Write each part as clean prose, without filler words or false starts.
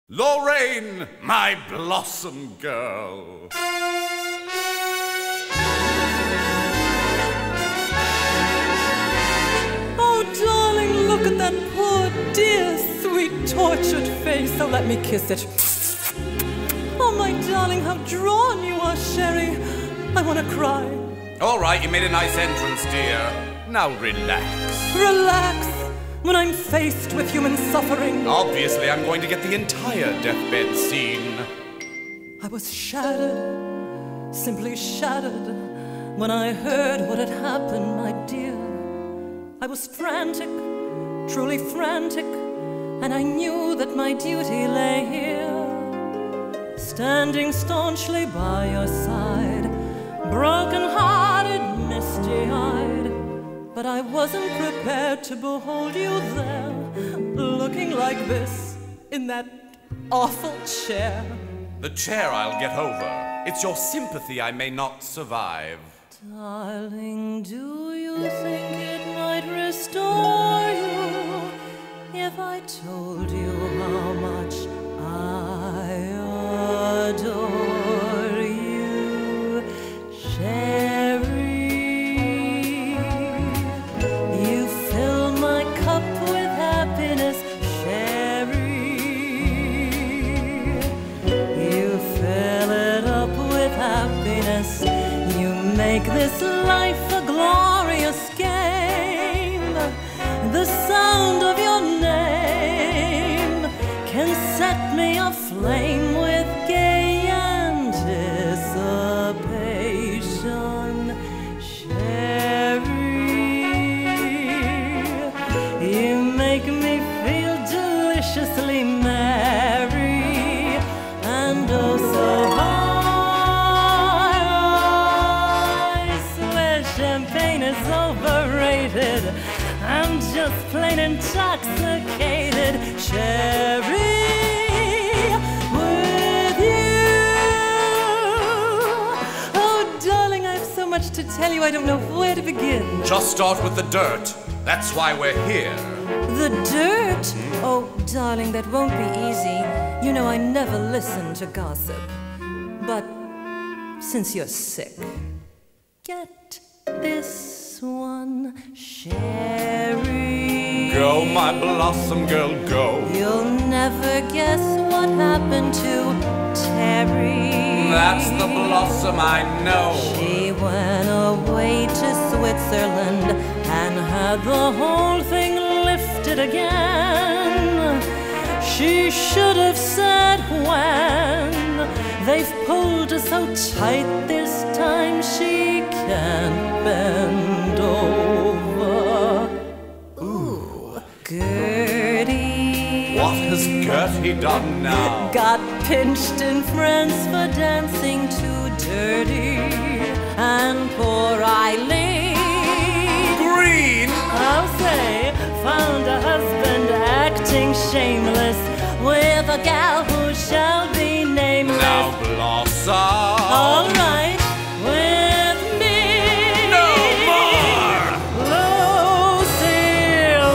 Lorraine, my blossom girl. Oh, darling, look at that poor, dear, sweet, tortured face. Oh, let me kiss it. Oh, my darling, how drawn you are, Sherry. I want to cry. All right, you made a nice entrance, dear. Now relax. Relax when I'm faced with human suffering. Obviously, I'm going to get the entire deathbed scene. I was shattered, simply shattered, when I heard what had happened, my dear. I was frantic, truly frantic, and I knew that my duty lay here, standing staunchly by your side, broken-hearted, misty-eyed. But I wasn't prepared to behold you there, looking like this, in that awful chair. The chair I'll get over. It's your sympathy I may not survive. Darling, do you think it might restore you if I told you how much I adore you, Sherry? You fill my cup with happiness, Sherry. You fill it up with happiness. You make this life a glorious game. The sound of your name can set me aflame with gay anticipation, Sherry. You make me feel deliciously merry and oh so high. I swear champagne is overrated. I'm just plain intoxicated, Sherry, with you. Oh, darling, I have so much to tell you, I don't know where to begin. Just start with the dirt. That's why we're here. The dirt? Oh, darling, that won't be easy. You know I never listen to gossip. But since you're sick, get this one, Sherry. Go, my blossom girl, go. You'll never guess what happened to Terry. That's the blossom I know. She went away to Switzerland and had the whole thing lifted again. She should have said when. They've pulled her so tight this time she can't bend over. Ooh, Gertie. What has Gertie done now? Got pinched in France for dancing too dirty. And poor Eileen Green! I'll say, found a husband acting shameless with a gal who shall be nameless. Now blossom. All right, with me. No more! Lucille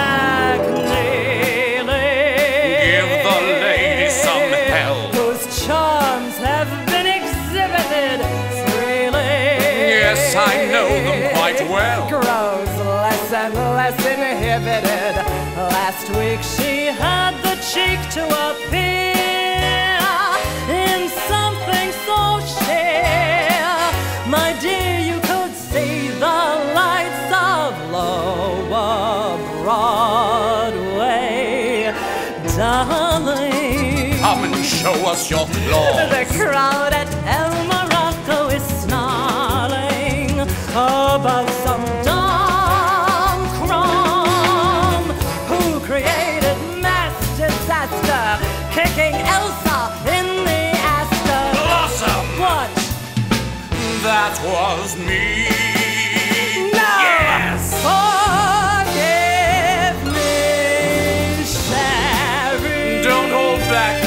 McNeely. Give the lady some help. Whose charms have been exhibited freely. Yes, I know them quite well. Grows less and less inhibited. Last week she had the cheek to appear in something so sheer. My dear, you could see the lights of Lower Broadway, darling. Come and show us your claws. The crowd at El Morocco is snarling about some dumb crumb who created mass disaster, kicking Elsa in the Astor. Blossom! What? That was me. No! Yes! Forgive me, Sherry. Don't hold back